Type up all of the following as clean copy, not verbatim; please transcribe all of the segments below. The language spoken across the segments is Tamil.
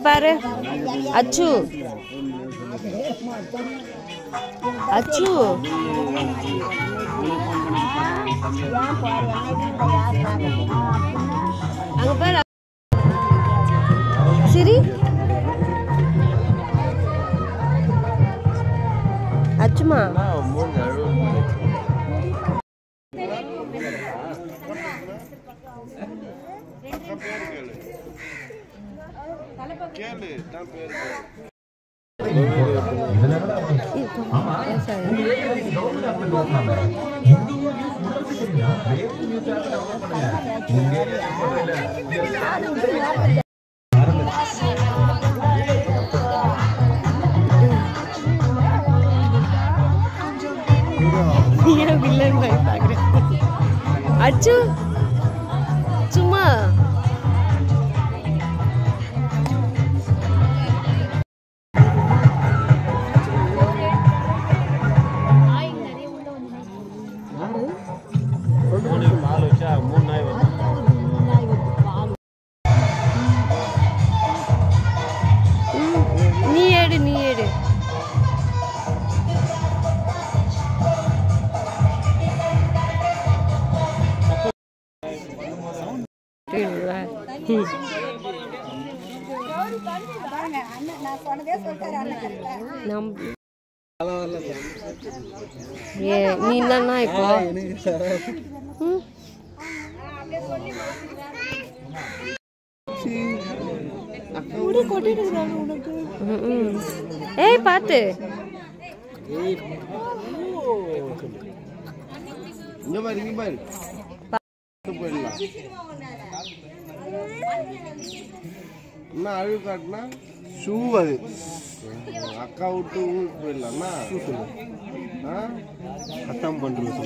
பாரு அச்சு அச்சு அங்க பாரு சரி அச்சுமா அச்சு சும்மா நீ எடு நீ என்னன்னா இப்போ ஏய் பாத்து அழுகு காட்டினா ஷூ அது அக்கா விட்டு ஊருக்கு போயிடலாம்னா அட்டம் பண்ணுறது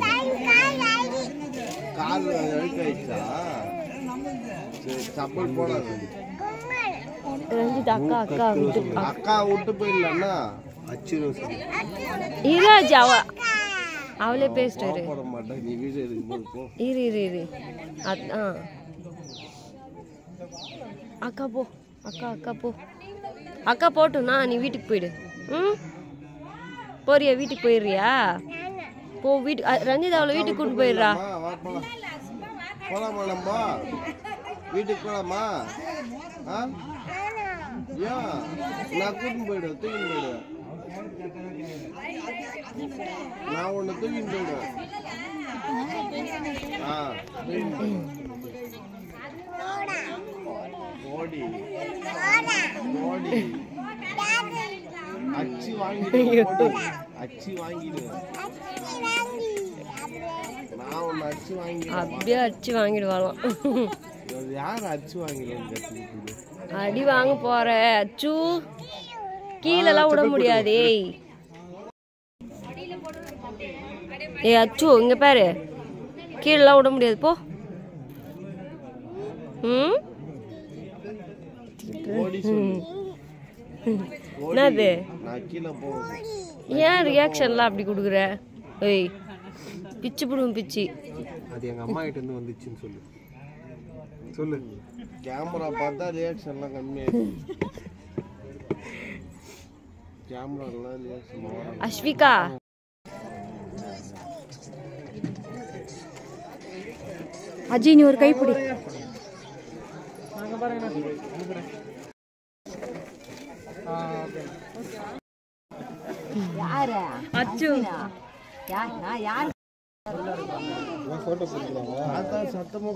கால் அழுக்காயிடுச்சா சரி சப்பல் போடாது அக்கா விட்டு போயிடலாம்னா இராஜ் அவளே பேசிட்டாரு போட மாட்டேன் நீ வீடு எடுக்கும் இரு அக்கா போ அக்கா போ அக்கா போட்டுனா நீ வீட்டுக்கு போயிடு போறியா வீட்டுக்கு போயிடுறியா போ வீட்டு ரஞ்சிதா அவளை வீட்டுக்கு கொண்டு போயிடுறா போலாமா நம்ம வீட்டுக்கு போலாமா ஏன் நான் கூட்டின்னு போயிடுவேன் தூக்கின்னு போயிடுவேன் நான் உன்னை தூக்கின்னு போயிடுவேன் ஓடி அச்சு வாங்கிடுவேன் அச்சு வாங்கிடுவேன் நான் உன்னை அச்சு வாங்கிடுவேன் அப்படியே அடிச்சு வாங்கிடுவாளாம் யார் அச்சு வாங்கிடுவேன் அடி வாங்க போற அச்சு கீழெல்லாம் விட முடியாதே ஏய் அச்சு இங்க பாரு கீழெல்லாம் விட முடியாது போ என்னது ஏன் ரியாக்ஷன்லாம் அப்படி கொடுக்குற ஏய் பிச்சு பிடுவோம் பிச்சு அது எங்க அம்மா கிட்ட இருந்து வந்துச்சுன்னு சொல்லு சொல்லு கேமரா பார்த்தா ரியாக்ஷன்லாம் கம்மியாயிடுச்சு கேமராலாம் ரியாக்ஷன் அஸ்விகா அஜய் நீ ஒரு கைப்பிடி அச்சு யார் சத்தமா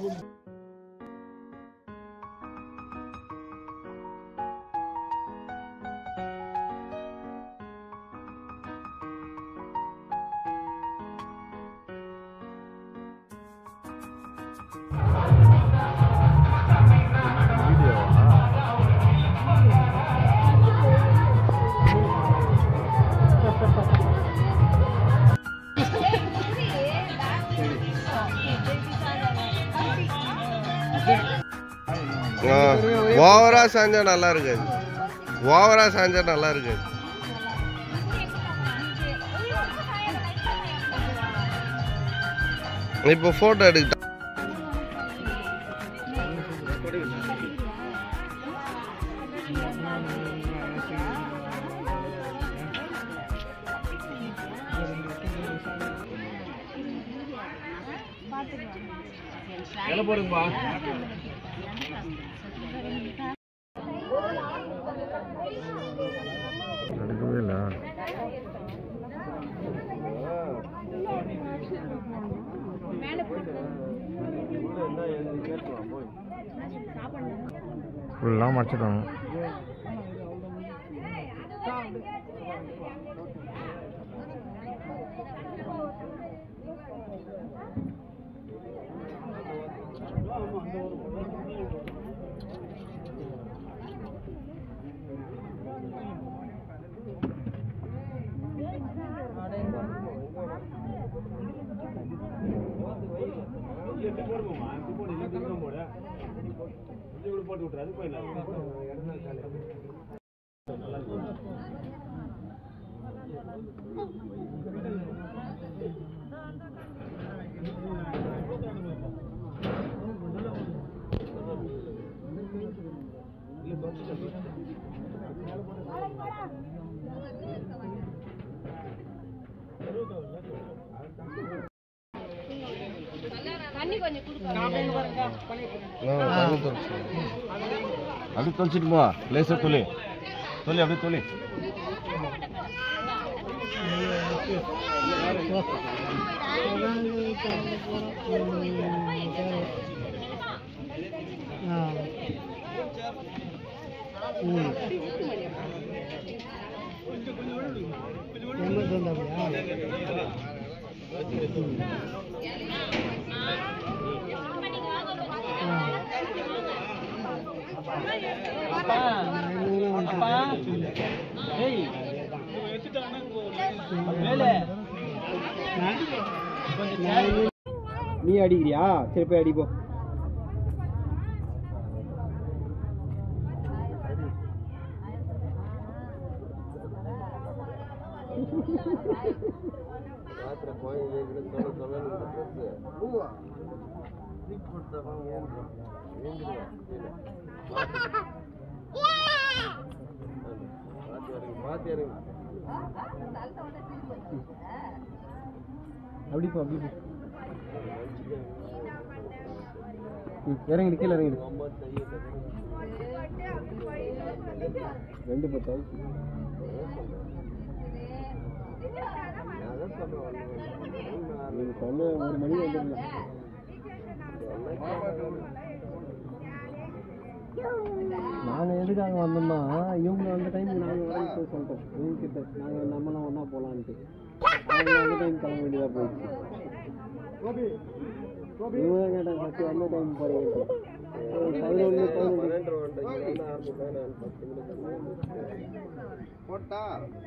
ஓவரா சாஞ்சா நல்லா இருக்காது ஓவரா சாஞ்சா நல்லா இருக்காது இப்போ போட்டோ எடுக்க போடுங்கப்பா. நடக்கவே இல்லை. ஃபுல்லாக மறைச்சிட்டாங்க. போட்டு விட்டுறாரு போயிடலாம். அப்படி தொலைச்சிட்டு போ. லேசாக தொலை தொலை அப்படியே தொலை. நீ அடிக்கிறியா? சரி போய் அடிப்போம். அப்படி போ அப்படி போ. இறங்கிடு கீழே இறங்கிடு. 2 நீங்க சொன்ன 1 மணி வந்துடலாம். நாங்கள் எதுக்காக வந்தோம்னா இவங்க அந்த டைமுக்கு நாங்கள் வரேன்னு போய் சொல்லிட்டோம். இவங்ககிட்ட நாங்கள் நம்மளாம் ஒன்றா போகலான்ட்டு அவங்க அந்த டைம் கிளம்ப வேண்டியதாக போயிடுச்சு. இவங்க கேட்டாங்க ஃபஸ்ட்டு அந்த டைம் போகிறீங்க 11 போட்டா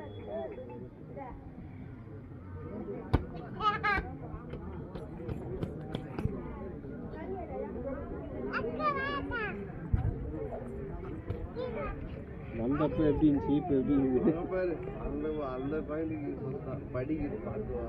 வந்தப்போ எப்படி இருந்துச்சு இப்போ எப்படி இருக்குது? அந்த குழந்தைக்கு படிக்குது பார்த்துவா.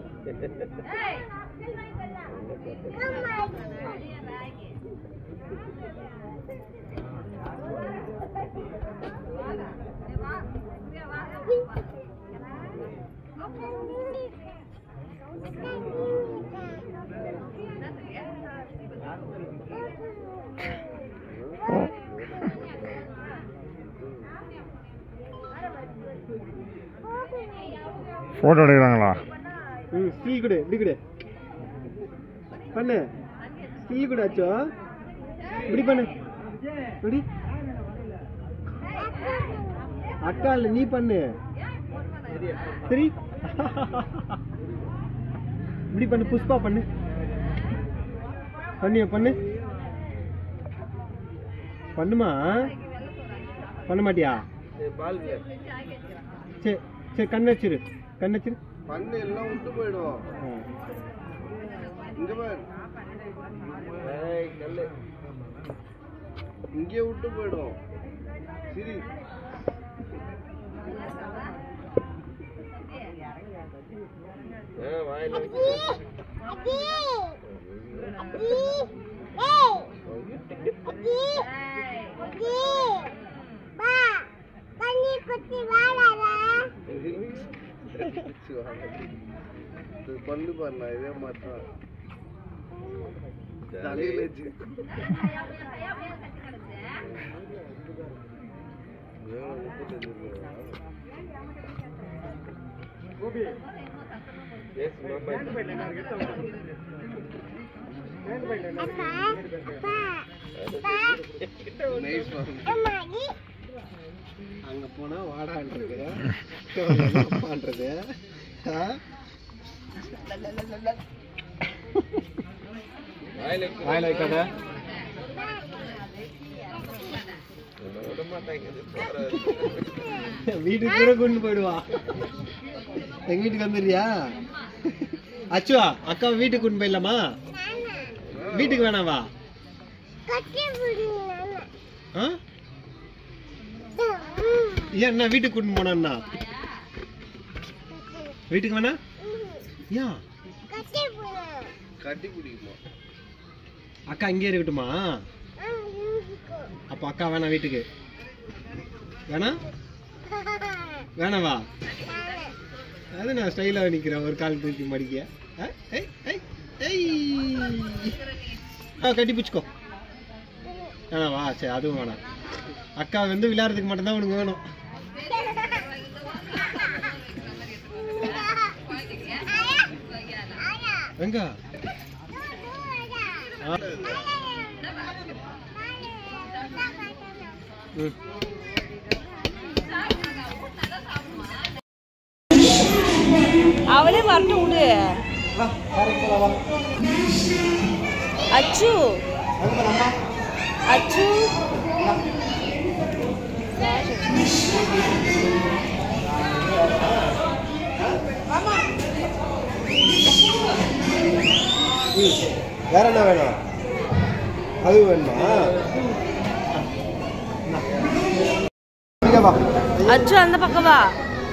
ஃபோட்டோ எடுக்கிறாங்களா? ஸ்டில் கூட இப்படி கூட பண்ணு. ஸ்டில் கூட ஆச்சோ இப்படி பண்ணு. இப்படி அக்கா இல்லை நீ பண்ணு. சரி இப்படி பண்ணு. புஷ்பா பண்ணு. பண்ணியா பண்ணு. பண்ணுமா? பண்ண மாட்டியா? சரி சரி கண்ணு வச்சிரு. கண்ணு வச்சிரு. பண்ணு எல்லாம் விட்டு போயிடும். இங்க பாரு இங்கே விட்டு போயிடும். சரி வாயில பல்லு பண்ணலாம் இதே மாற்றம் தலையில அங்க போனா வாடான்றது பண்றது வாயில வைக்காத வீட்டுக்கு கூட கொண்டு போயிடுவா எங்க வீட்டுக்கு வந்துடுறியா அச்சுவா அக்கா வீட்டுக்கு கொண்டு போயிடலாமா வீட்டுக்கு வேணாவா ஏன் வீட்டுக்கு கூட்டிட்டு போனா வீட்டுக்கு வேணா ஏன் கட்டி பிடிக்குமா அக்கா இங்கே இருக்கட்டுமா அப்ப அக்கா வேணா வீட்டுக்கு வேணா வேணாவா அது நான் ஸ்டைலா நிக்கிறேன் ஒரு கால் தூக்கி மடிக்க கட்டி பிடிச்சிக்கோ வேணாவா சரி அதுவும் வேணாம் அக்கா வந்து விளையாடுறதுக்கு மட்டும்தான் உனக்கு வேணும் எங்க அவளே வரட்டும் விடு அச்சு அச்சு வேற என்ன வேணும் அது வேணுமா அச்சு அந்த பக்கம் வா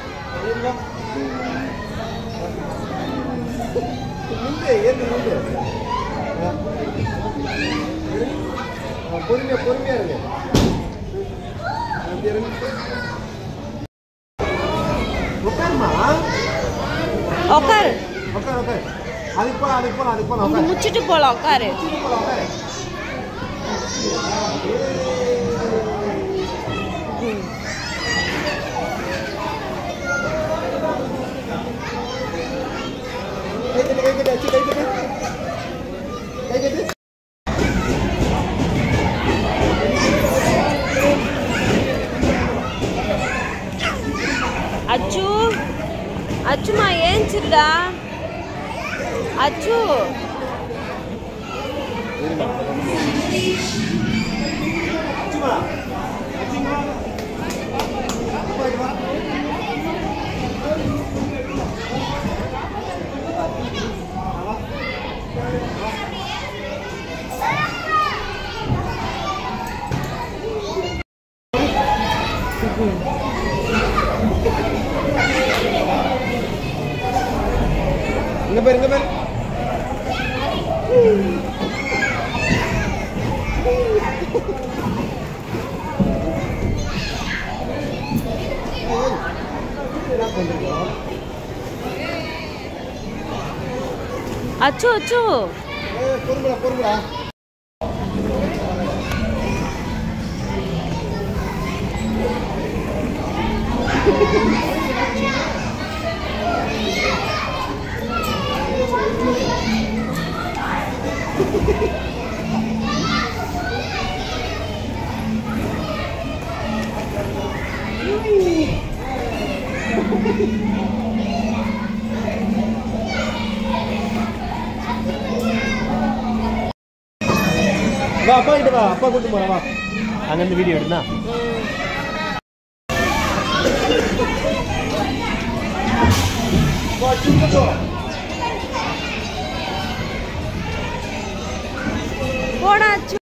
பொறுமையா பொறுமையா இருக்கு உட்காருமா உட்காரு உட்காரு உட்காரு அதுக்கு போலாம் அதுக்கு போலாம் அதுக்கு போலாம் இங்க முச்சிட்டு போலாம் உட்காரு உட்காரு அச்சு அச்சுமா ஏஞ்சிருடா அச்சு இங்க பாரு இங்க பாரு அச்சு அச்சு பொறுமையா பொறுமையா வா அப்பா கிட்ட வா அப்பா கூட்டு போறா வா அங்க இருந்து வீடியோ எடுனா போடா அச்சு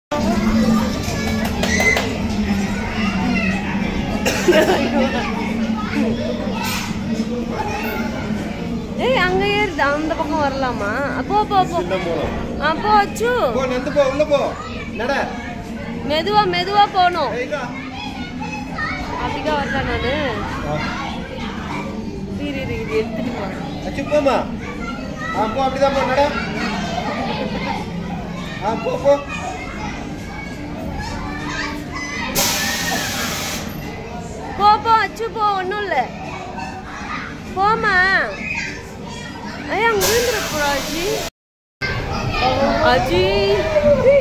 ஏய் அங்க ஏறுது அந்த பக்கம் வரலாமா அப்போ போ போ அப்போ அச்சு போ நந்து போ உள்ள போ நட மெதுவா மெதுவா போணும் அப்படிதான் வரல நானு எடுத்துட்டு போறேன். அச்சு போமா. போ அப்படிதான் போ நட. போ போ. போ போ அச்சு போ, ஒன்றும் இல்லை. போமா. ஐயா அங்கே விழுந்துட போறா அஜி. அஜி